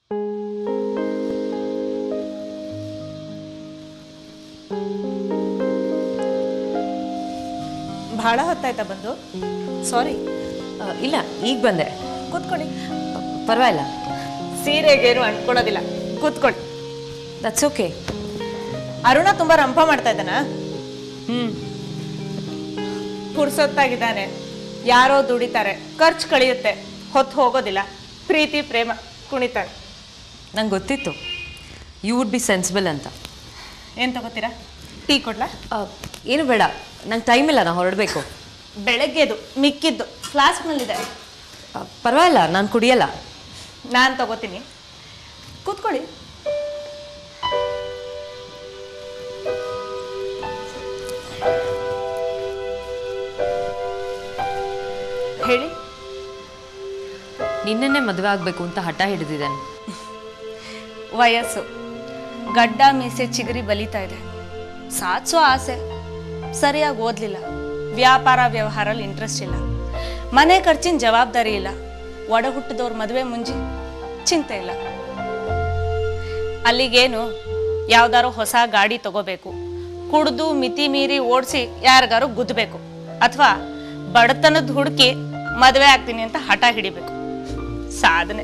ಬಹಳ ಹೊತ್ತಾಯ್ತಾ ಬಂದು? ಸಾರಿ. ಇಲ್ಲ, ಈಗ ಬಂದೆ. ಕೂತ್ಕೊಳ್ಳಿ. ಪರವಾಗಿಲ್ಲ. ಸೀರೆಗೇನು ಅಂಟ್ಕೊಳ್ಳೋದಿಲ್ಲ, ಕೂತ್ಕೊಳ್ಳಿ. That's okay. ಅರುಣ ತುಂಬಾ ರಂಪ ಮಾಡ್ತಾ ಇದ್ದಾನ? ಪುರ್ಸೊತ್ತಾಗಿದ್ದಾನೆ. ಯಾರೋ ದುಡಿತಾರೆ, ಖರ್ಚು ಕಳಿಯುತ್ತೆ, ಹೊತ್ತು ಹೋಗೋದಿಲ್ಲ. ಪ್ರೀತಿ ಪ್ರೇಮ ಕುಣಿತಾಳೆ. ನಂಗೆ ಗೊತ್ತಿತ್ತು ಯು ವುಡ್ ಬಿ ಸೆನ್ಸಿಬಲ್ ಅಂತ. ಏನು ತಗೋತೀರಾ? ಟೀ ಕೊಡ್ಲಾ? ಏನು ಬೇಡ, ನಂಗೆ ಟೈಮ್ ಇಲ್ಲ, ನಾನು ಹೊರಡಬೇಕು. ಬೆಳಗ್ಗೆದು ಮಿಕ್ಕಿದ್ದು ಫ್ಲಾಸ್ಕ್ನಲ್ಲಿದೆ. ಪರವಾಗಿಲ್ಲ, ನಾನು ಕುಡಿಯಲ್ಲ. ನಾನು ತಗೋತೀನಿ, ಕೂತ್ಕೊಳ್ಳಿ. ಹೇಳಿ. ನಿನ್ನೆ ಮದುವೆ ಆಗಬೇಕು ಅಂತ ಹಠ ಹಿಡಿದಿದ್ದೇನೆ. ವಯಸ್ಸು, ಗಡ್ಡ ಮೀಸೆ ಚಿಗುರಿ ಬಲಿತಾ ಇದೆ. ಸಾಧಿಸೋ ಆಸೆ, ಸರಿಯಾಗಿ ಓದಲಿಲ್ಲ, ವ್ಯಾಪಾರ ವ್ಯವಹಾರಲ್ಲಿ ಇಂಟ್ರೆಸ್ಟ್ ಇಲ್ಲ, ಮನೆ ಖರ್ಚಿನ ಜವಾಬ್ದಾರಿ ಇಲ್ಲ, ಒಡ ಹುಟ್ಟಿದವ್ರ ಮದುವೆ ಮುಂಜಿ ಚಿಂತೆ ಇಲ್ಲ. ಅಲ್ಲಿಗೇನು ಯಾವ್ದಾರು ಹೊಸ ಗಾಡಿ ತಗೋಬೇಕು, ಕುಡ್ದು ಮಿತಿ ಮೀರಿ ಓಡಿಸಿ ಯಾರಿಗಾರು ಗುದ್ದಬೇಕು, ಅಥವಾ ಬಡತನದ ಹುಡುಕಿ ಮದುವೆ ಆಗ್ತೀನಿ ಅಂತ ಹಠ ಹಿಡಿಬೇಕು. ಸಾಧನೆ.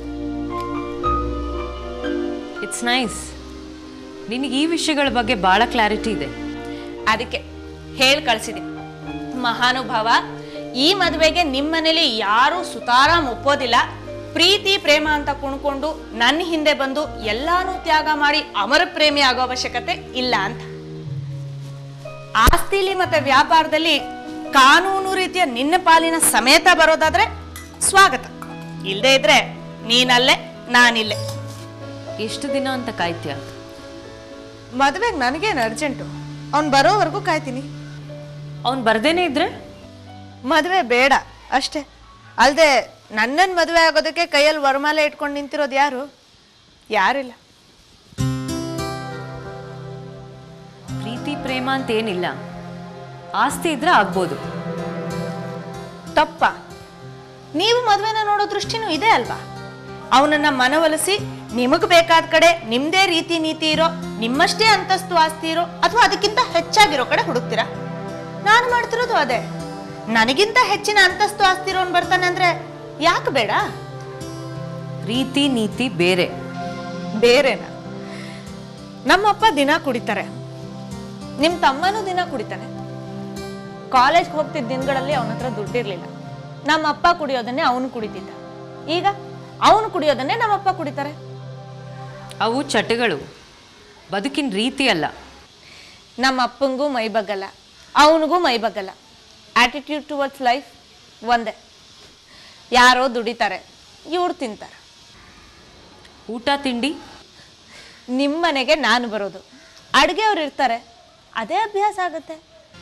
It's nice. ನಿನಗೆ ಈ ವಿಷಯಗಳ ಬಗ್ಗೆ ಭಾಳ ಕ್ಲಾರಿಟಿ ಇದೆ. ಅದಕ್ಕೆ ಹೇಳಿ ಕಳ್ಸಿದೀನಿ. ಮಹಾನುಭಾವ, ಈ ಮದುವೆಗೆ ನಿಮ್ಮನೇಲಿ ಯಾರೂ ಸುತಾರಾಮ್ ಒಪ್ಪೋದಿಲ್ಲ. ಪ್ರೀತಿ ಪ್ರೇಮ ಅಂತ ಕುಣ್ಕೊಂಡು ನನ್ನ ಹಿಂದೆ ಬಂದು ಎಲ್ಲಾನು ತ್ಯಾಗ ಮಾಡಿ ಅಮರ ಪ್ರೇಮಿ ಆಗೋ ಅವಶ್ಯಕತೆ ಇಲ್ಲ ಅಂತ. ಆಸ್ತಿಲಿ ಮತ್ತೆ ವ್ಯಾಪಾರದಲ್ಲಿ ಕಾನೂನು ರೀತಿಯ ನಿನ್ನ ಪಾಲಿನ ಸಮೇತ ಬರೋದಾದ್ರೆ ಸ್ವಾಗತ. ಇಲ್ಲದೆ ಇದ್ರೆ ನೀನಲ್ಲೇ ನಾನಿಲ್ಲೇ. ಎಷ್ಟು ದಿನ ಅಂತ ಕಾಯ್ತೀಯ? ಮದುವೆಗೆ ನನಗೇನು ಅರ್ಜೆಂಟು, ಅವ್ನು ಬರೋವರೆಗೂ ಕಾಯ್ತೀನಿ. ಅವ್ನು ಬರ್ದೇನೆ ಇದ್ರೆ ಮದುವೆ ಬೇಡ ಅಷ್ಟೇ. ಅಲ್ಲದೆ ನನ್ನನ್ನು ಮದುವೆ ಆಗೋದಕ್ಕೆ ಕೈಯಲ್ಲಿ ವರಮಾಲೆ ಇಟ್ಕೊಂಡು ನಿಂತಿರೋದು ಯಾರು? ಯಾರಿಲ್ಲ. ಪ್ರೀತಿ ಪ್ರೇಮ ಅಂತ ಏನಿಲ್ಲ, ಆಸ್ತಿ ಇದ್ರೆ ಆಗ್ಬೋದು. ತಪ್ಪ. ನೀವು ಮದುವೆನ ನೋಡೋ ದೃಷ್ಟಿನೂ ಇದೆ ಅಲ್ವಾ? ಅವನನ್ನ ಮನವೊಲಿಸಿ ನಿಮಗ್ ಬೇಕಾದ ಕಡೆ ನಿಮ್ದೇ ರೀತಿ ನೀತಿ ಇರೋ, ನಿಮ್ಮಷ್ಟೇ ಅಂತಸ್ತು ಆಸ್ತಿ ಇರೋ, ಅಥವಾ ಅದಕ್ಕಿಂತ ಹೆಚ್ಚಾಗಿರೋ ಕಡೆ ಹುಡುಕ್ತೀರಾ? ನಾನು ಮಾಡ್ತಿರೋದು ಅದೇ. ನನಗಿಂತ ಹೆಚ್ಚಿನ ಅಂತಸ್ತು ಆಸ್ತಿ ಇರೋನ್ ಬರ್ತಾನೆ ಅಂದ್ರೆ ಯಾಕೆ ಬೇಡ? ರೀತಿ ನೀತಿ ಬೇರೆ. ಬೇರೆನಾ? ನಮ್ಮಪ್ಪ ದಿನ ಕುಡಿತಾರೆ, ನಿಮ್ ತಮ್ಮನೂ ದಿನ ಕುಡಿತಾನೆ. ಕಾಲೇಜ್ಗೆ ಹೋಗ್ತಿದ್ದ ದಿನಗಳಲ್ಲಿ ಅವನ ಹತ್ರ ದುಡ್ಡಿರ್ಲಿಲ್ಲ. ನಮ್ಮಪ್ಪ ಕುಡಿಯೋದನ್ನೇ ಅವನು ಕುಡಿತಿದ್ದ. ಈಗ ಅವನು ಕುಡಿಯೋದನ್ನೇ ನಮ್ಮಪ್ಪ ಕುಡಿತಾರೆ. ಅವು ಚಟಗಳು, ಬದುಕಿನ ರೀತಿ ಅಲ್ಲ. ನಮ್ಮ ಅಪ್ಪಂಗೂ ಮೈ ಬಗ್ಗಲ್ಲ, ಅವನಿಗೂ ಮೈ ಬಗ್ಗಲ್ಲ. ಆಟಿಟ್ಯೂಡ್ ಟುವರ್ಡ್ಸ್ ಲೈಫ್ ಒಂದೇ. ಯಾರೋ ದುಡಿತಾರೆ, ಇವ್ರು ತಿಂತಾರೆ. ಊಟ ತಿಂಡಿ ನಿಮ್ಮನೆಗೆ ನಾನು ಬರೋದು, ಅಡುಗೆ ಅವ್ರು ಇರ್ತಾರೆ, ಅದೇ ಅಭ್ಯಾಸ ಆಗುತ್ತೆ.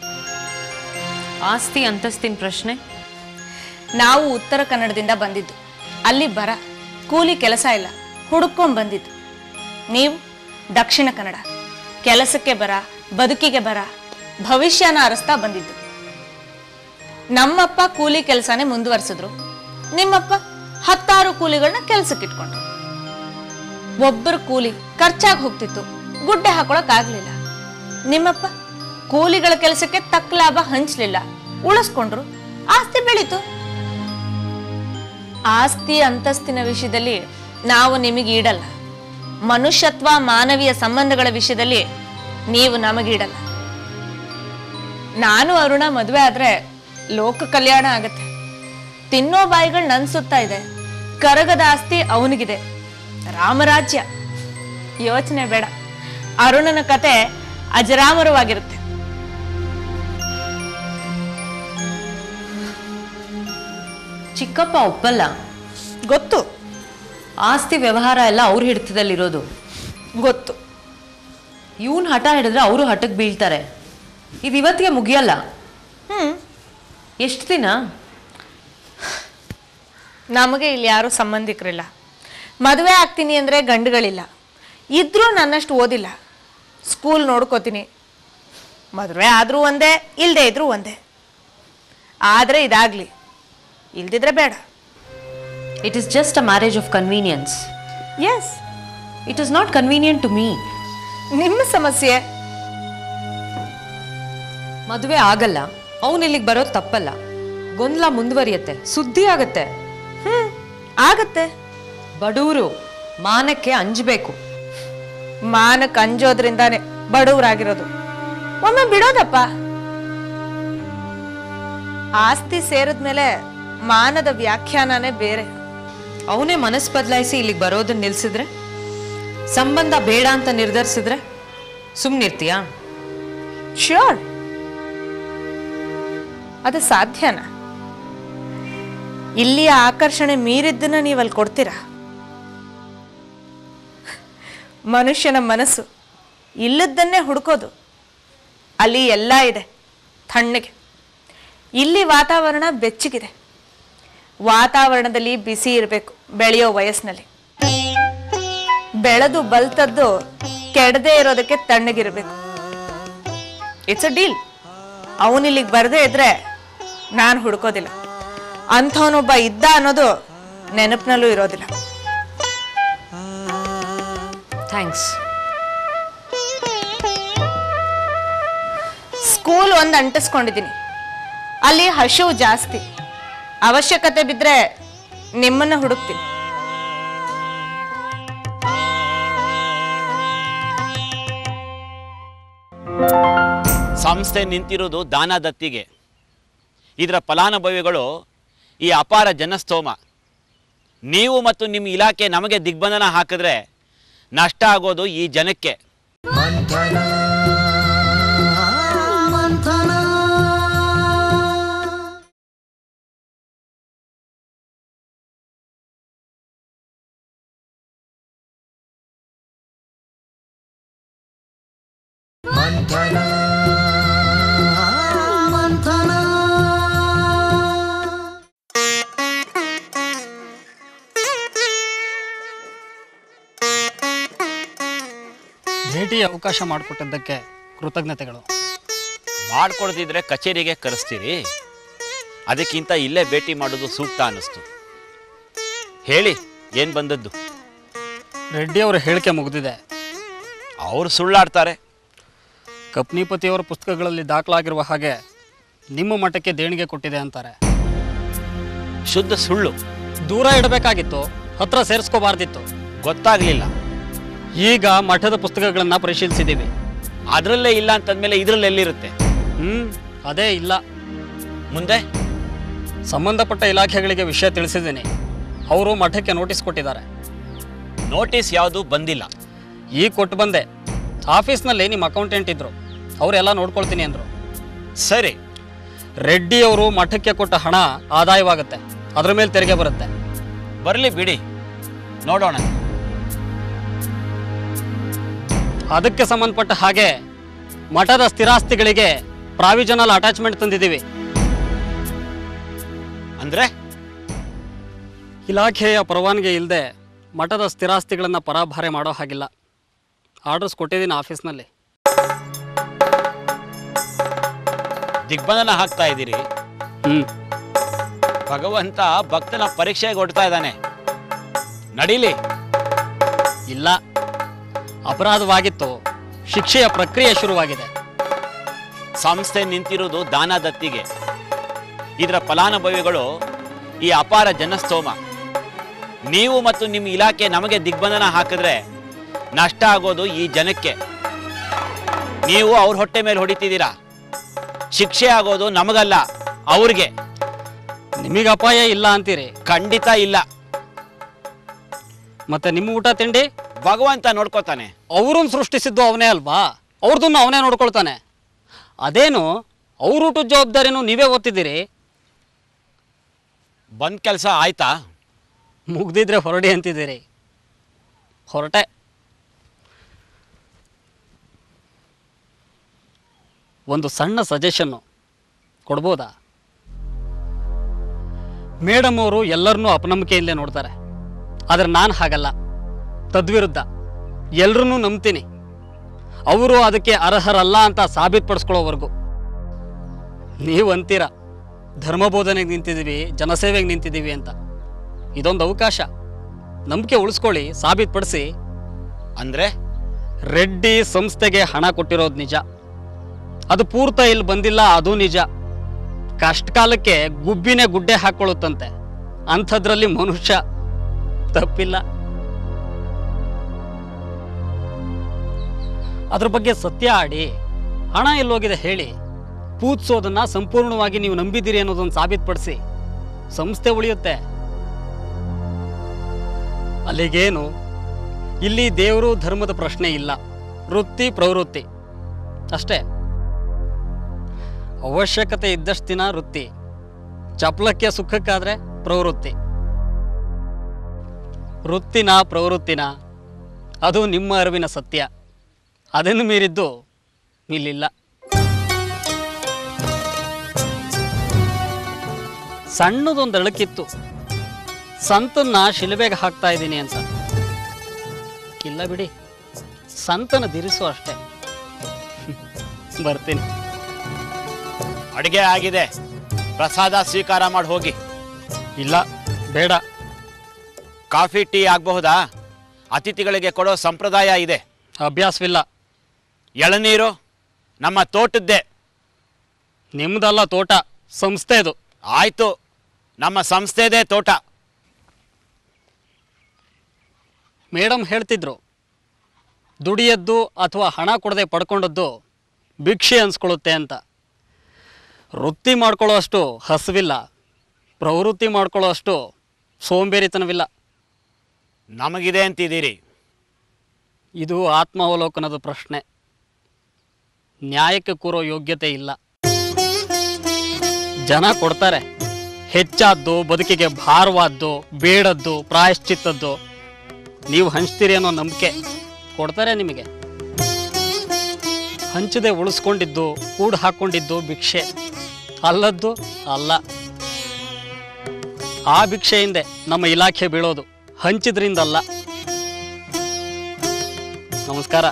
ಆಸ್ತಿ ಅಂತಸ್ತಿನ ಪ್ರಶ್ನೆ? ನಾವು ಉತ್ತರ ಕನ್ನಡದಿಂದ ಬಂದಿದ್ದು. ಅಲ್ಲಿ ಬರ, ಕೂಲಿ ಕೆಲಸ ಇಲ್ಲ, ಹುಡುಕೊಂಡ್ ಬಂದಿದ್ದು. ನೀವು ದಕ್ಷಿಣ ಕನ್ನಡ, ಕೆಲಸಕ್ಕೆ ಬರ, ಬದುಕಿಗೆ ಬರ, ಭವಿಷ್ಯನ ಅರಸ್ತಾ ಬಂದಿದ್ದು. ನಮ್ಮಪ್ಪ ಕೂಲಿ ಕೆಲಸನೇ ಮುಂದುವರಿಸಿದ್ರು, ನಿಮ್ಮಪ್ಪ 10 ಕೂಲಿಗಳನ್ನ ಕೆಲ್ಸಕ್ಕೆ ಇಟ್ಕೊಂಡ್ರು. ಒಬ್ಬರು ಕೂಲಿ ಖರ್ಚಾಗಿ ಹೋಗ್ತಿತ್ತು, ಗುಡ್ಡೆ ಹಾಕೊಳಕ್ ಆಗ್ಲಿಲ್ಲ. ನಿಮ್ಮಪ್ಪ ಕೂಲಿಗಳ ಕೆಲಸಕ್ಕೆ ತಕ್ಕ ಲಾಭ ಹಂಚ್ಲಿಲ್ಲ, ಉಳಿಸ್ಕೊಂಡ್ರು, ಆಸ್ತಿ ಬೆಳೀತು. ಆಸ್ತಿ ಅಂತಸ್ತಿನ ವಿಷಯದಲ್ಲಿ ನಾವು ನಿಮಗೆ ಈಡಲ್ಲ. ಮನುಷ್ಯತ್ವ ಮಾನವೀಯ ಸಂಬಂಧಗಳ ವಿಷಯದಲ್ಲಿ ನೀವು ನಮಗೀಡಲ್ಲ. ನಾನು ಅರುಣ ಮದುವೆ ಆದ್ರೆ ಲೋಕ ಕಲ್ಯಾಣ ಆಗತ್ತೆ. ತಿನ್ನೋ ಬಾಯಿಗಳು ನನ್ ಸುತ್ತಾ ಇದೆ, ಕರಗದ ಆಸ್ತಿ ಅವನಿಗಿದೆ, ರಾಮರಾಜ್ಯ. ಯೋಚನೆ ಬೇಡ, ಅರುಣನ ಕತೆ ಅಜರಾಮರವಾಗಿರುತ್ತೆ. ಚಿಕ್ಕಪ್ಪ ಒಪ್ಪಲ್ಲ. ಗೊತ್ತು. ಆಸ್ತಿ ವ್ಯವಹಾರ ಎಲ್ಲ ಅವ್ರ ಹಿಡಿತದಲ್ಲಿರೋದು ಗೊತ್ತು. ಇವನ್ ಹಠ ಹಿಡಿದ್ರೆ ಅವರು ಹಠಕ್ಕೆ ಬೀಳ್ತಾರೆ. ಇದು ಇವತ್ತಿಗೆ ಮುಗಿಯಲ್ಲ. ಎಷ್ಟು ದಿನ? ನಮಗೆ ಇಲ್ಲಿ ಯಾರು ಸಂಬಂಧಿಕರಿಲ್ಲ. ಮದುವೆ ಆಗ್ತೀನಿ ಅಂದ್ರೆ ಗಂಡುಗಳಿಲ್ಲ. ಇದ್ರೂ ನನ್ನಷ್ಟು ಓದಿಲ್ಲ. ಸ್ಕೂಲ್ ನೋಡ್ಕೋತೀನಿ. ಮದುವೆ ಆದ್ರೂ ಒಂದೇ, ಇಲ್ಲದೆ ಇದ್ರೂ ಒಂದೇ. ಆದ್ರೆ ಇದಾಗ್ಲಿ, ಇಲ್ದಿದ್ರೆ ಬೇಡ. It is just a marriage of convenience. Yes, it is not convenient to me. ನಿಮ್ಮ ಸಮಸ್ಯೆ. ಮದುವೆ ಆಗಲ್ಲ, ಅವನು ಇಲ್ಲಿಗೆ ಬರೋದು ತಪ್ಪಲ್ಲ. ಗೊಂದಲ ಮುಂದುವರಿಯತ್ತೆ, ಸುದ್ದಿ ಆಗತ್ತೆ. ಆಗತ್ತೆ. ಬಡವರು ಮಾನಕ್ಕೆ ಅಂಜಬೇಕು. ಮಾನಕ್ಕೆ ಅಂಜೋದ್ರಿಂದಾನೆ ಬಡವರಾಗಿರೋದು. ಒಮ್ಮೆ ಬಿಡೋದಪ್ಪ. ಆಸ್ತಿ ಸೇರಿದ್ಮೇಲೆ ಮಾನದ ವ್ಯಾಖ್ಯಾನನೇ ಬೇರೆ. ಅವನೇ ಮನಸ್ಸು ಬದಲಾಯಿಸಿ ಇಲ್ಲಿಗೆ ಬರೋದನ್ನ ನಿಲ್ಸಿದ್ರೆ, ಸಂಬಂಧ ಬೇಡ ಅಂತ ನಿರ್ಧರಿಸಿದ್ರೆ ಸುಮ್ಮನಿರ್ತೀಯಾ? ಶ್ಯೂರ್. ಅದು ಸಾಧ್ಯನಾ? ಇಲ್ಲಿಯ ಆಕರ್ಷಣೆ ಮೀರಿದ್ದನ್ನ ನೀವಲ್ಲಿ ಕೊಡ್ತೀರಾ? ಮನುಷ್ಯನ ಮನಸ್ಸು ಇಲ್ಲದನ್ನೇ ಹುಡುಕೋದು. ಅಲ್ಲಿ ಎಲ್ಲ ಇದೆ ತಣ್ಣಗೆ. ಇಲ್ಲಿ ವಾತಾವರಣ ಬೆಚ್ಚಗಿದೆ. ವಾತಾವರಣದಲ್ಲಿ ಬಿಸಿ ಇರಬೇಕು ಬೆಳೆಯೋ ವಯಸ್ಸಿನಲ್ಲಿ. ಬೆಳೆದು ಬಲ್ತದ್ದು ಕೆಡದೇ ಇರೋದಕ್ಕೆ ತಣ್ಣಗಿರಬೇಕು. It's a deal. ಅವನಿಲ್ಲಿಗೆ ಬರದೇ ಇದ್ರೆ ನಾನು ಹುಡುಕೋದಿಲ್ಲ. ಅಂಥವನೊಬ್ಬ ಇದ್ದ ಅನ್ನೋದು ನೆನಪಿನಲ್ಲೂ ಇರೋದಿಲ್ಲ. ಥ್ಯಾಂಕ್ಸ್. ಸ್ಕೂಲ್ ಒಂದು ಅಂಟಿಸ್ಕೊಂಡಿದ್ದೀನಿ. ಅಲ್ಲಿ ಹಸಿವು ಜಾಸ್ತಿ. ಅವಶ್ಯಕತೆ ಬಿದ್ದರೆ ನಿಮ್ಮನ್ನ ಹುಡುಕ್ತೀನಿ. ಸಂಸ್ಥೆ ನಿಂತಿರೋದು ದಾನ ದತ್ತಿಗೆ. ಇದರ ಫಲಾನುಭವಿಗಳು ಈ ಅಪಾರ ಜನಸ್ತೋಮ. ನೀವು ಮತ್ತು ನಿಮ್ಮ ಇಲಾಖೆ ನಮಗೆ ದಿಗ್ಬಂಧನ ಹಾಕಿದ್ರೆ ನಷ್ಟ ಆಗೋದು ಈ ಜನಕ್ಕೆ. ಭೇಟಿಗೆ ಅವಕಾಶ ಮಾಡಿಕೊಟ್ಟಿದ್ದಕ್ಕೆ ಕೃತಜ್ಞತೆಗಳು. ಮಾಡ್ಕೊಡ್ತಿದ್ರೆ ಕಚೇರಿಗೆ ಕರೆಸ್ತೀರಿ, ಅದಕ್ಕಿಂತ ಇಲ್ಲೇ ಭೇಟಿ ಮಾಡೋದು ಸೂಕ್ತ ಅನ್ನಿಸ್ತು. ಹೇಳಿ, ಏನು ಬಂದದ್ದು? ರೆಡ್ಡಿ ಅವರ ಹೇಳಿಕೆ ಮುಗಿದಿದೆ. ಅವರು ಸುಳ್ಳಾಡ್ತಾರೆ. ಕಪ್ನಿಪತಿಯವರ ಪುಸ್ತಕಗಳಲ್ಲಿ ದಾಖಲಾಗಿರುವ ಹಾಗೆ ನಿಮ್ಮ ಮಠಕ್ಕೆ ದೇಣಿಗೆ ಕೊಟ್ಟಿದೆ ಅಂತಾರೆ. ಶುದ್ಧ ಸುಳ್ಳು. ದೂರ ಇಡಬೇಕಾಗಿತ್ತು, ಹತ್ರ ಸೇರಿಸ್ಕೋಬಾರ್ದಿತ್ತು. ಗೊತ್ತಾಗ್ಲಿಲ್ಲ. ಈಗ ಮಠದ ಪುಸ್ತಕಗಳನ್ನು ಪರಿಶೀಲಿಸಿದ್ದೀವಿ. ಅದರಲ್ಲೇ ಇಲ್ಲ ಅಂತಂದ್ಮೇಲೆ ಇದರಲ್ಲಿ ಎಲ್ಲಿರುತ್ತೆ? ಅದೇ ಇಲ್ಲ. ಮುಂದೆ ಸಂಬಂಧಪಟ್ಟ ಇಲಾಖೆಗಳಿಗೆ ವಿಷಯ ತಿಳಿಸಿದ್ದೀನಿ. ಅವರು ಮಠಕ್ಕೆ ನೋಟಿಸ್ ಕೊಟ್ಟಿದ್ದಾರೆ. ನೋಟಿಸ್ ಯಾವುದು ಬಂದಿಲ್ಲ. ಈಗ ಕೊಟ್ಟು ಬಂದೆ. ಆಫೀಸ್ನಲ್ಲಿ ನಿಮ್ಮ ಅಕೌಂಟೆಂಟ್ ಇದ್ರು, ಅವರೆಲ್ಲ ನೋಡ್ಕೊಳ್ತೀನಿ ಅಂದರು. ಸರಿ. ರೆಡ್ಡಿ ಅವರು ಮಠಕ್ಕೆ ಕೊಟ್ಟ ಹಣ ಆದಾಯವಾಗುತ್ತೆ, ಅದರ ಮೇಲೆ ತೆರಿಗೆ ಬರುತ್ತೆ. ಬರಲಿ ಬಿಡಿ, ನೋಡೋಣ. ಅದಕ್ಕೆ ಸಂಬಂಧಪಟ್ಟ ಹಾಗೆ ಮಠದ ಸ್ಥಿರಾಸ್ತಿಗಳಿಗೆ ಪ್ರಾವಿಷನಲ್ ಅಟ್ಯಾಚ್ಮೆಂಟ್ ತಂದಿದ್ದೀವಿ. ಅಂದ್ರೆ ಇಲಾಖೆಯ ಪರವಾನಗಿ ಇಲ್ಲದೆ ಮಠದ ಸ್ಥಿರಾಸ್ತಿಗಳನ್ನು ಪರಾಭಾರೆ ಮಾಡೋ ಹಾಗಿಲ್ಲ. ಆರ್ಡರ್ಸ್ ಕೊಟ್ಟಿದ್ದೀನಿ ಆಫೀಸ್ನಲ್ಲಿ. ದಿಗ್ಬಂಧನ ಹಾಕ್ತಾ ಇದ್ದೀರಿ. ಭಗವಂತ ಭಕ್ತನ ಪರೀಕ್ಷೆಗೆ ಹೊಡ್ತಾ ಇದ್ದಾನೆ. ನಡೀಲಿ. ಇಲ್ಲ, ಅಪರಾಧವಾಗಿತ್ತು, ಶಿಕ್ಷೆಯ ಪ್ರಕ್ರಿಯೆ ಶುರುವಾಗಿದೆ. ಸಂಸ್ಥೆ ನಿಂತಿರೋದು ದಾನ ದತ್ತಿಗೆ. ಇದರ ಫಲಾನುಭವಿಗಳು ಈ ಅಪಾರ ಜನಸ್ತೋಮ. ನೀವು ಮತ್ತು ನಿಮ್ಮ ಇಲಾಖೆ ನಮಗೆ ದಿಗ್ಬಂಧನ ಹಾಕಿದ್ರೆ ನಷ್ಟ ಆಗೋದು ಈ ಜನಕ್ಕೆ. ನೀವು ಅವ್ರ ಹೊಟ್ಟೆ ಮೇಲೆ ಹೊಡಿತಿದ್ದೀರಾ. ಶಿಕ್ಷೆ ಆಗೋದು ನಮಗಲ್ಲ, ಅವ್ರಿಗೆ. ನಿಮಗೆ ಅಪಾಯ ಇಲ್ಲ ಅಂತೀರಿ? ಖಂಡಿತ ಇಲ್ಲ. ಮತ್ತೆ ನಿಮ್ಮ ಊಟ ತಿಂಡಿ ಭಗವಂತ ನೋಡ್ಕೋತಾನೆ. ಅವ್ರನ್ನ ಸೃಷ್ಟಿಸಿದ್ದು ಅವನೇ ಅಲ್ವಾ? ಅವ್ರದನ್ನು ಅವನೇ ನೋಡ್ಕೊಳ್ತಾನೆ. ಅದೇನು ಅವ್ರ ಊಟದ ಜವಾಬ್ದಾರಿನೂ ನೀವೇ ಓದ್ತಿದ್ದೀರಿ. ಬಂದ್ ಕೆಲಸ ಆಯ್ತಾ? ಮುಗ್ದಿದ್ರೆ ಹೊರಡಿ ಅಂತಿದ್ದೀರಿ. ಹೊರಟೆ. ಒಂದು ಸಣ್ಣ ಸಜೆಷನ್ನು ಕೊಡ್ಬೋದಾ? ಮೇಡಮ್ ಅವರು ಎಲ್ಲರನ್ನೂ ಅಪನಂಬಿಕೆಯಿಂದಲೇ ನೋಡ್ತಾರೆ, ಆದರೆ ನಾನು ಹಾಗಲ್ಲ. ತದ್ವಿರುದ್ಧ, ಎಲ್ಲರನ್ನೂ ನಂಬ್ತೀನಿ. ಅವರು ಅದಕ್ಕೆ ಅರ್ಹರಲ್ಲ ಅಂತ ಸಾಬೀತುಪಡಿಸ್ಕೊಳ್ಳೋವರೆಗೂ. ನೀವು ಅಂತೀರ ಧರ್ಮಬೋಧನೆಗೆ ನಿಂತಿದ್ದೀವಿ, ಜನಸೇವೆಗೆ ನಿಂತಿದ್ದೀವಿ ಅಂತ. ಇದೊಂದು ಅವಕಾಶ. ನಂಬಿಕೆ ಉಳಿಸ್ಕೊಳ್ಳಿ, ಸಾಬೀತುಪಡಿಸಿ, ಅಂದ್ರೆ ರೆಡ್ಡಿ ಸಂಸ್ಥೆಗೆ ಹಣ ಕೊಟ್ಟಿರೋದು ನಿಜ. ಅದು ಪೂರ್ತ ಇಲ್ಲಿ ಬಂದಿಲ್ಲ, ಅದು ನಿಜ. ಕಷ್ಟ ಕಾಲಕ್ಕೆ ಗುಬ್ಬಿನೇ ಗುಡ್ಡೆ ಹಾಕೊಳ್ಳುತ್ತಂತೆ, ಅಂಥದ್ರಲ್ಲಿ ಮನುಷ್ಯ ತಪ್ಪಿಲ್ಲ. ಅದ್ರ ಬಗ್ಗೆ ಸತ್ಯ ಆಡಿ ಹಣ ಎಲ್ಲೋಗಿದೆ ಹೇಳಿ, ಪೂಜಿಸೋದನ್ನ ಸಂಪೂರ್ಣವಾಗಿ ನೀವು ನಂಬಿದ್ದೀರಿ ಅನ್ನೋದನ್ನು ಸಾಬೀತುಪಡಿಸಿ, ಸಂಸ್ಥೆ ಉಳಿಯುತ್ತೆ. ಅಲ್ಲಿಗೇನು, ಇಲ್ಲಿ ದೇವರು ಧರ್ಮದ ಪ್ರಶ್ನೆ ಇಲ್ಲ, ವೃತ್ತಿ ಪ್ರವೃತ್ತಿ ಅಷ್ಟೇ. ಅವಶ್ಯಕತೆ ಇದ್ದಷ್ಟು ದಿನ ವೃತ್ತಿ, ಚಪಲಕ್ಕೆ ಸುಖಕ್ಕಾದ್ರೆ ಪ್ರವೃತ್ತಿ. ವೃತ್ತಿನ ಪ್ರವೃತ್ತಿನ ಅದು ನಿಮ್ಮ ಅರಿವಿನ ಸತ್ಯ, ಅದನ್ನು ಮೀರಿದ್ದು ಇಲ್ಲಿಲ್ಲ. ಸಣ್ಣದೊಂದು ಅಳಕಿತ್ತು, ಸಂತನ್ನ ಶಿಲುಬೆಗೆ ಹಾಕ್ತಾ ಇದ್ದೀನಿ ಅಂತ. ಇಲ್ಲ ಬಿಡಿ, ಸಂತನ ದಿರಿಸು ಅಷ್ಟೇ. ಬರ್ತೀನಿ. ಅಡಿಗೆ ಆಗಿದೆ, ಪ್ರಸಾದ ಸ್ವೀಕಾರ ಮಾಡಿ ಹೋಗಿ. ಇಲ್ಲ ಬೇಡ. ಕಾಫಿ ಟೀ ಆಗಬಹುದಾ? ಅತಿಥಿಗಳಿಗೆ ಕೊಡೋ ಸಂಪ್ರದಾಯ ಇದೆ. ಅಭ್ಯಾಸವಿಲ್ಲ. ಎಳನೀರು ನಮ್ಮ ತೋಟದ್ದೇ. ನಿಮ್ದಲ್ಲ ತೋಟ, ಸಂಸ್ಥೆದು. ಆಯ್ತು, ನಮ್ಮ ಸಂಸ್ಥೆದೇ ತೋಟ. ಮೇಡಮ್ ಹೇಳ್ತಿದ್ರು, ದುಡಿಯದ್ದು ಅಥವಾ ಹಣ ಕೊಡದೆ ಪಡ್ಕೊಂಡದ್ದು ಭಿಕ್ಷೆ ಅನ್ಸ್ಕೊಳ್ಳುತ್ತೆ ಅಂತ. ವೃತ್ತಿ ಮಾಡ್ಕೊಳ್ಳೋ ಅಷ್ಟು ಹಸಿವಿಲ್ಲ, ಪ್ರವೃತ್ತಿ ಮಾಡ್ಕೊಳ್ಳೋ ಅಷ್ಟು ಸೋಂಬೇರಿತನವಿಲ್ಲ. ನಮಗಿದೆ ಅಂತಿದ್ದೀರಿ. ಇದು ಆತ್ಮಾವಲೋಕನದ ಪ್ರಶ್ನೆ. ನ್ಯಾಯಕ್ಕೆ ಕೂರೋ ಯೋಗ್ಯತೆ ಇಲ್ಲ. ಜನ ಕೊಡ್ತಾರೆ, ಹೆಚ್ಚಾದ್ದು, ಬದುಕಿಗೆ ಭಾರವಾದ್ದು, ಬೇಡದ್ದು, ಪ್ರಾಯಶ್ಚಿತ್ತದ್ದು. ನೀವು ಹಂಚ್ತೀರಿ ಅನ್ನೋ ನಂಬಿಕೆ ಕೊಡ್ತಾರೆ ನಿಮಗೆ. ಹಂಚದೆ ಉಳಿಸ್ಕೊಂಡಿದ್ದು, ಕೂಡು ಹಾಕ್ಕೊಂಡಿದ್ದು ಭಿಕ್ಷೆ, ಅಲ್ಲದ್ದು ಅಲ್ಲ. ಆ ಭಿಕ್ಷೆಯಿಂದೆ ನಮ್ಮ ಇಲಾಖೆ ಬೀಳೋದು, ಹಂಚಿದ್ರಿಂದಲ್ಲ. ನಮಸ್ಕಾರ.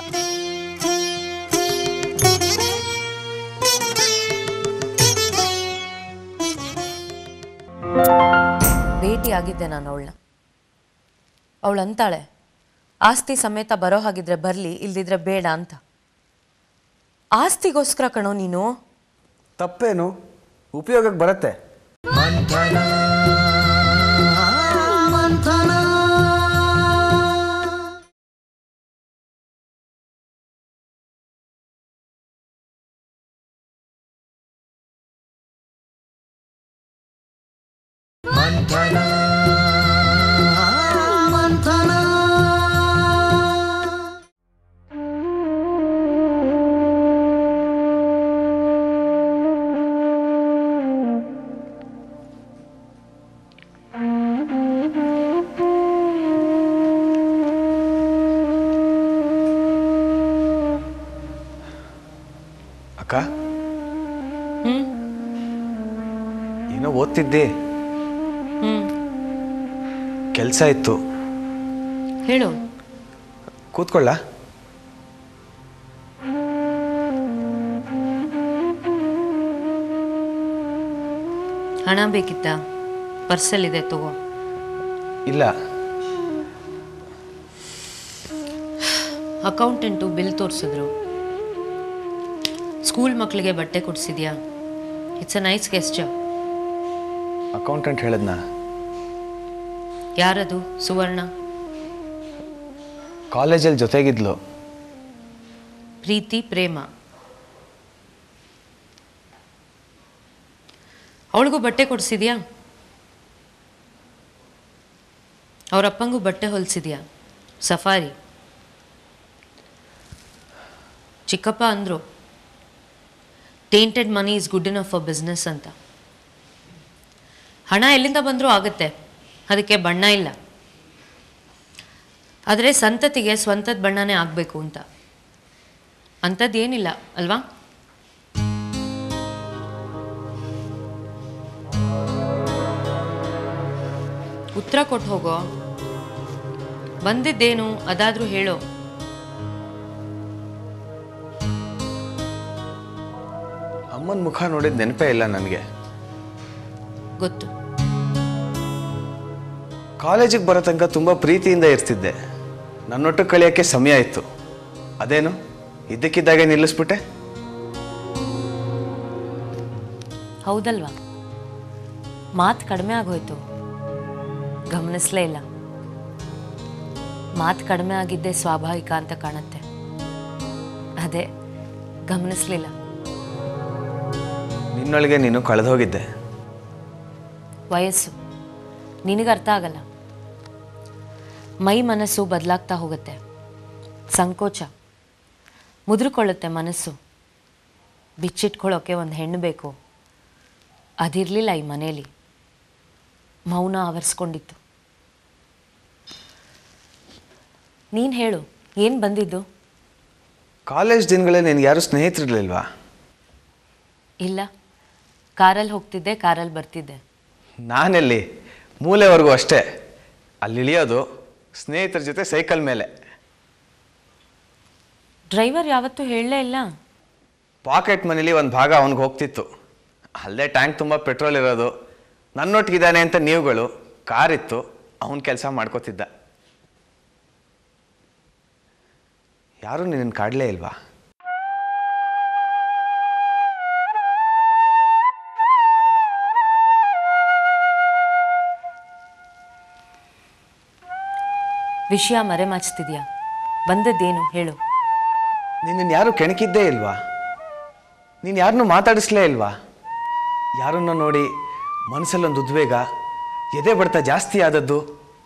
ಭೇಟಿಯಾಗಿದ್ದೆ ನಾನು ಅವಳನ್ನ. ಅವಳು ಅಂತಾಳೆ, ಆಸ್ತಿ ಸಮೇತ ಬರೋ ಹಾಗಿದ್ರೆ ಬರಲಿ, ಇಲ್ದಿದ್ರೆ ಬೇಡ ಅಂತ. ಆಸ್ತಿಗೋಸ್ಕರ ಕಣೋ ನೀನು. ತಪ್ಪೇನು, ಉಪಯೋಗಕ್ಕೆ ಬರುತ್ತೆ. ಅಕ್ಕ, ಏನೋ ಓದ್ತಿದ್ದೆ, ಕೆಲಸ ಇತ್ತು. ಹೇಳು. ಕೂತ್ಕೊಳ್ಳ? ಹಣ ಬೇಕಿತ್ತ? ಪರ್ಸಲ್ಲಿದೆ, ತಗೋ. ಇಲ್ಲ. ಅಕೌಂಟೆಂಟು ಬಿಲ್ ತೋರಿಸಿದ್ರು. ಸ್ಕೂಲ್ ಮಕ್ಕಳಿಗೆ ಬಟ್ಟೆ ಕೊಡಿಸಿದ್ಯಾ? It's a nice gesture. Accountant ಹೇಳಿದ್ನಾ? ಯಾರದು? ಸುವರ್ಣ? ಕಾಲೇಜಲ್ಲಿ ಜೊತೆಗಿದ್ಲು. ಪ್ರೀತಿ, ಪ್ರೇಮ? ಅವಳಿಗೂ ಬಟ್ಟೆ ಕೊಡಿಸಿದ್ಯಾ? ಅವರಪ್ಪಂಗೂ ಬಟ್ಟೆ ಹೊಲಿಸಿದ್ಯಾ? ಸಫಾರಿ? ಚಿಕ್ಕಪ್ಪ ಅಂದರು, tainted money is good enough for business ಅಂತ. ಹಣ ಎಲ್ಲಿಂದ ಬಂದರೂ ಆಗುತ್ತೆ, ಅದಕ್ಕೆ ಬಣ್ಣ ಇಲ್ಲ. ಆದರೆ ಸಂತತಿಗೆ ಸ್ವಂತದ ಬಣ್ಣನೇ ಆಗಬೇಕು ಅಂತ ಅಂಥದ್ದೇನಿಲ್ಲ ಅಲ್ವಾ? ಉತ್ತರ ಕೊಟ್ಟು ಹೋಗೋ. ಬಂದಿದ್ದೇನು ಅದಾದರೂ ಹೇಳೋ. ಅಮ್ಮನ ಮುಖ ನೋಡಿದ ನೆನಪೇ ಇಲ್ಲ ನನಗೆ. ಗೊತ್ತು. ಕಾಲೇಜಿಗೆ ಬರೋ ತನಕ ತುಂಬ ಪ್ರೀತಿಯಿಂದ ಇರ್ತಿದ್ದೆ. ನನ್ನೊಟ್ಟು ಕಳಿಯೋಕ್ಕೆ ಸಮಯ ಇತ್ತು. ಅದೇನು ಇದ್ದಕ್ಕಿದ್ದಾಗೆ ನಿಲ್ಲಿಸ್ಬಿಟ್ಟೆ? ಹೌದಲ್ವಾ, ಮಾತು ಕಡಿಮೆ ಆಗೋಯ್ತು, ಗಮನಿಸ್ಲೇ ಇಲ್ಲ. ಮಾತು ಕಡಿಮೆ ಆಗಿದ್ದೇ ಸ್ವಾಭಾವಿಕ ಅಂತ ಕಾಣುತ್ತೆ, ಅದೇ ಗಮನಿಸ್ಲಿಲ್ಲ. ನಿನ್ನೊಳಗೆ ನೀನು ಕಳೆದೋಗಿದ್ದೆ. ವಯಸ್ಸು ನಿನಗೆ ಅರ್ಥ ಆಗಲ್ಲ. ಮೈ ಮನಸ್ಸು ಬದಲಾಗ್ತಾ ಹೋಗುತ್ತೆ. ಸಂಕೋಚ ಮುದುರ್ಕೊಳ್ಳುತ್ತೆ ಮನಸ್ಸು. ಬಿಚ್ಚಿಟ್ಕೊಳ್ಳೋಕೆ ಒಂದು ಹೆಣ್ಣು ಬೇಕು, ಅದಿರಲಿಲ್ಲ ಈ ಮನೇಲಿ. ಮೌನ ಆವರಿಸ್ಕೊಂಡಿತ್ತು. ನೀನು ಹೇಳು, ಏನು ಬಂದಿದ್ದು? ಕಾಲೇಜ್ ದಿನಗಳಲ್ಲಿ ನಿನಗೆ ಯಾರು ಸ್ನೇಹಿತರಿರ್ಲಿಲ್ವಾ? ಇಲ್ಲ, ಕಾರಲ್ಲಿ ಹೋಗ್ತಿದ್ದೆ, ಕಾರಲ್ಲಿ ಬರ್ತಿದ್ದೆ. ನಾನೆಲ್ಲಿ, ಮೂಲೆವರೆಗೂ ಅಷ್ಟೇ. ಅಲ್ಲಿ ಇಳಿಯೋದು ಸ್ನೇಹಿತರ ಜೊತೆ ಸೈಕಲ್ ಮೇಲೆ. ಡ್ರೈವರ್ ಯಾವತ್ತೂ ಹೇಳಲೇ ಇಲ್ಲ. ಪಾಕೆಟ್ ಮನೇಲಿ ಒಂದು ಭಾಗ ಅವನಿಗೆ ಹೋಗ್ತಿತ್ತು. ಅಲ್ಲದೆ ಟ್ಯಾಂಕ್ ತುಂಬ ಪೆಟ್ರೋಲ್ ಇರೋದು. ನನ್ನೊಟ್ಟಿಗಿದ್ದಾನೆ ಅಂತ ನೀವುಗಳು, ಕಾರಿತ್ತು, ಅವನ ಕೆಲಸ ಮಾಡ್ಕೋತಿದ್ದ. ಯಾರೂ ನಿನ್ನನ್ನು ಕಾಡಲೇ ಇಲ್ವಾ? ವಿಷಯ ಮರೆಮಾಚ್ತಿದ್ಯಾ? ಬಂದದ್ದೇನು ಹೇಳು. ನಿನ್ನನ್ನು ಯಾರು ಕೆಣಕಿದ್ದೇ ಇಲ್ವಾ? ನೀನು ಯಾರನ್ನೂ ಮಾತಾಡಿಸ್ಲೇ ಇಲ್ವಾ? ಯಾರನ್ನ ನೋಡಿ ಮನಸ್ಸಲ್ಲೊಂದು ಉದ್ವೇಗ, ಎದೆ ಬಡ್ತ ಜಾಸ್ತಿ ಆದದ್ದು?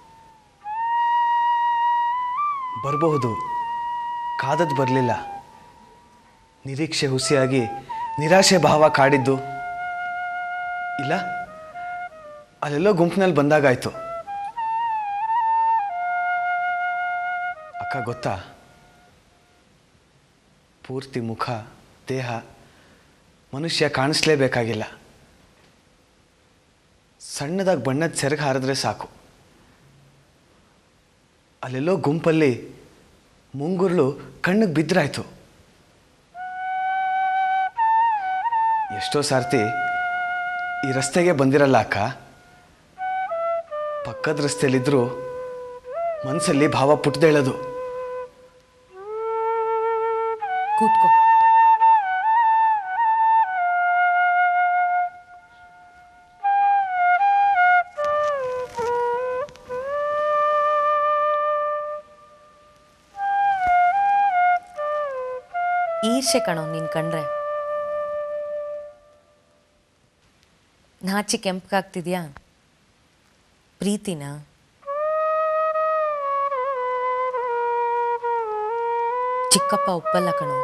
ಬರಬಹುದು, ಕಾದದ್ದು ಬರಲಿಲ್ಲ. ನಿರೀಕ್ಷೆ ಹುಸಿಯಾಗಿ ನಿರಾಶೆ ಭಾವ ಕಾಡಿದ್ದು? ಇಲ್ಲ, ಅಲ್ಲೆಲ್ಲೋ ಗುಂಪಿನಲ್ಲಿ ಬಂದಾಗಾಯ್ತು. ಅಕ್ಕ ಗೊತ್ತಾ, ಪೂರ್ತಿ ಮುಖ ದೇಹ ಮನುಷ್ಯ ಕಾಣಿಸ್ಲೇಬೇಕಾಗಿಲ್ಲ. ಸಣ್ಣದಾಗಿ ಬಣ್ಣದ ಸೆರಗು ಹಾರಿದ್ರೆ ಸಾಕು. ಅಲ್ಲೆಲ್ಲೋ ಗುಂಪಲ್ಲಿ ಮುಂಗುರುಳು ಕಣ್ಣಿಗೆ ಬಿದ್ದರಾಯ್ತು. ಎಷ್ಟೋ ಸಾರ್ತಿ ಈ ರಸ್ತೆಗೆ ಬಂದಿರಲ್ಲ ಅಕ್ಕ. ಪಕ್ಕದ ರಸ್ತೆಯಲ್ಲಿದ್ದರೂ ಮನಸ್ಸಲ್ಲಿ ಭಾವ ಪುಟ್ಟದೇಳೋದು. ಕೂತ್ಕೋ. ಈರ್ಷೆ ಕಣೋ ನೀನು ಕಂಡ್ರೆ. ನಾಚಿ ಕೆಂಪಗಾಗ್ತಿದ್ಯಾ? ಪ್ರೀತಿನಾ? ಚಿಕ್ಕಪ್ಪ ಒಪ್ಪಲ್ಲ ಕಣೋ.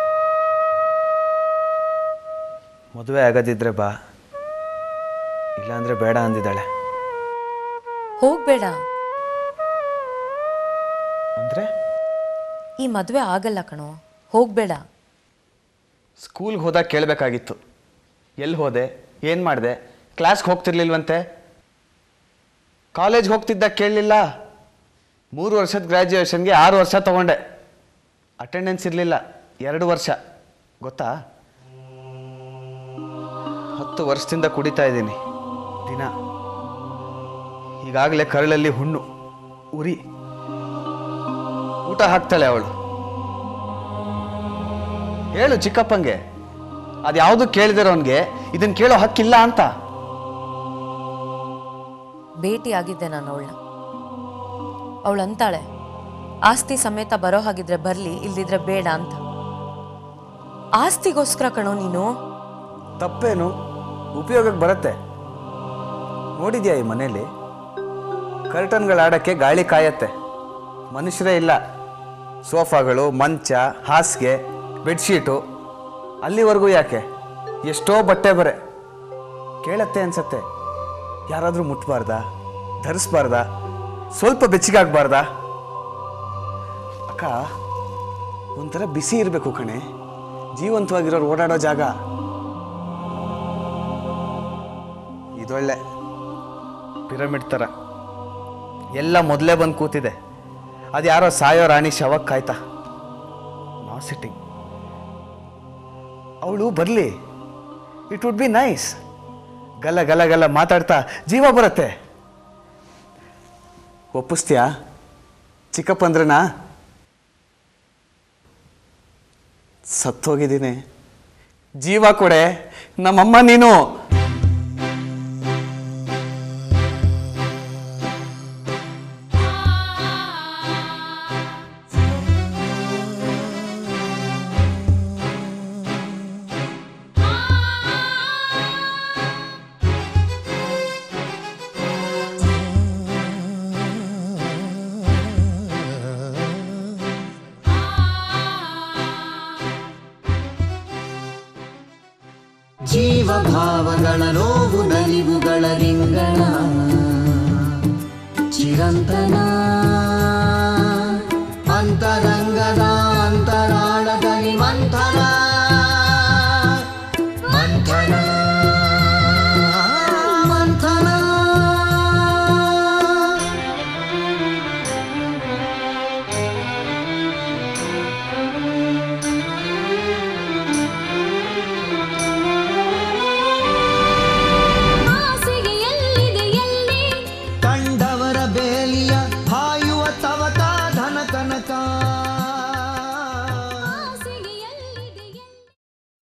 ಮದುವೆ ಆಗದಿದ್ರೆ ಬಾ, ಇಲ್ಲಾಂದ್ರೆ ಬೇಡ ಅಂದಿದ್ದಾಳೆ. ಹೋಗ್ಬೇಡ ಅಂದರೆ ಈ ಮದುವೆ ಆಗಲ್ಲ ಕಣೋ, ಹೋಗ್ಬೇಡ. ಸ್ಕೂಲ್ಗೆ ಹೋದಾಗ ಕೇಳಬೇಕಾಗಿತ್ತು. ಎಲ್ಲಿ ಹೋದೆ, ಏನು ಮಾಡಿದೆ, ಕ್ಲಾಸ್ಗೆ ಹೋಗ್ತಿರ್ಲಿಲ್ವಂತೆ. ಕಾಲೇಜ್ಗೆ ಹೋಗ್ತಿದ್ದಾಗ ಕೇಳಲಿಲ್ಲ. 3 ವರ್ಷದ ಗ್ರ್ಯಾಜುಯೇಷನ್ಗೆ 6 ವರ್ಷ ತೊಗೊಂಡೆ. ಅಟೆಂಡೆನ್ಸ್ ಇರಲಿಲ್ಲ 2 ವರ್ಷ. ಗೊತ್ತಾ? 10 ವರ್ಷದಿಂದ ಕುಡಿತಾ ಇದ್ದೀನಿ ದಿನ. ಈಗಾಗಲೇ ಕರಳಲ್ಲಿ ಹುಣ್ಣು, ಉರಿ. ಊಟ ಹಾಕ್ತಾಳೆ ಅವಳು. ಹೇಳು ಚಿಕ್ಕಪ್ಪಂಗೆ, ಅದು ಯಾವುದು ಕೇಳಿದಿರೋನ್ಗೆ ಇದನ್ನು ಕೇಳೋ ಹಕ್ಕಿಲ್ಲ ಅಂತ. ಭೇಟಿ ಆಗಿದ್ದೆ ನಾನು ಅವಳನ್ನ. ಅವಳು ಅಂತಾಳೆ, ಆಸ್ತಿ ಸಮೇತ ಬರೋ ಹಾಗಿದ್ರೆ ಬರಲಿ, ಇಲ್ದಿದ್ರೆ ಬೇಡ ಅಂತ. ಆಸ್ತಿಗೋಸ್ಕರ ಕಣೋ ನೀನು. ತಪ್ಪೇನು, ಉಪಯೋಗಕ್ಕೆ ಬರುತ್ತೆ. ನೋಡಿದ್ಯಾ ಈ ಮನೇಲಿ ಕರ್ಟನ್ಗಳಾಡೋಕ್ಕೆ ಗಾಳಿ ಕಾಯತ್ತೆ, ಮನುಷ್ಯರೇ ಇಲ್ಲ. ಸೋಫಾಗಳು, ಮಂಚ, ಹಾಸಿಗೆ, ಬೆಡ್ಶೀಟು, ಅಲ್ಲಿವರೆಗೂ ಯಾಕೆ? ಎಷ್ಟೋ ಬಟ್ಟೆ ಬರೆ. ಕೇಳತ್ತೆ ಅನ್ಸತ್ತೆ, ಯಾರಾದರೂ ಮುಟ್ಬಾರ್ದಾ, ಧರಿಸ್ಬಾರ್ದಾ, ಸ್ವಲ್ಪ ಬೆಚ್ಚಗಾಗಬಾರ್ದಾ? ಅಕ್ಕ, ಒಂಥರ ಬಿಸಿ ಇರಬೇಕು ಕಣೆ, ಜೀವಂತವಾಗಿರೋರು ಓಡಾಡೋ ಜಾಗ. ಇದೊಳ್ಳೆ ಪಿರಮಿಡ್ ಥರ ಎಲ್ಲ ಮೊದಲೇ ಬಂದು ಕೂತಿದೆ. ಅದು ಯಾರೋ ಸಾಯೋ ರಾಣಿ ಶವಕ್ಕೆ ಕಾಯ್ತಾ. ನಾ ಸಿಟ್ಟಿಂಗ್. ಅವಳು ಬರಲಿ, ಇಟ್ ವುಡ್ ಬಿ ನೈಸ್. ಗಲ್ಲ ಗಲ್ಲ ಗಲ್ಲ ಮಾತಾಡ್ತಾ ಜೀವ ಬರುತ್ತೆ. ಒಪ್ಪಿಸ್ತೀಯಾ ಚಿಕ್ಕಪ್ಪಂದ್ರನಾ? ಸತ್ತೋಗಿದ್ದೀನಿ. ಜೀವ ಕೊಡೆ, ನಮ್ಮಮ್ಮ ನೀನು. ಜೀವಭಾವಗಳ ನೋವು ನಲಿವುಗಳ ರಿಂಗಣ ಚಿರಂತನ